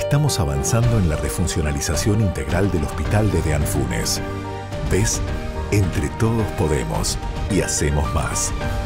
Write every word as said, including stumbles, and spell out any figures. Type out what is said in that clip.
estamos avanzando en la refuncionalización integral del Hospital de Dean Funes. ¿Ves? Entre todos podemos y hacemos más.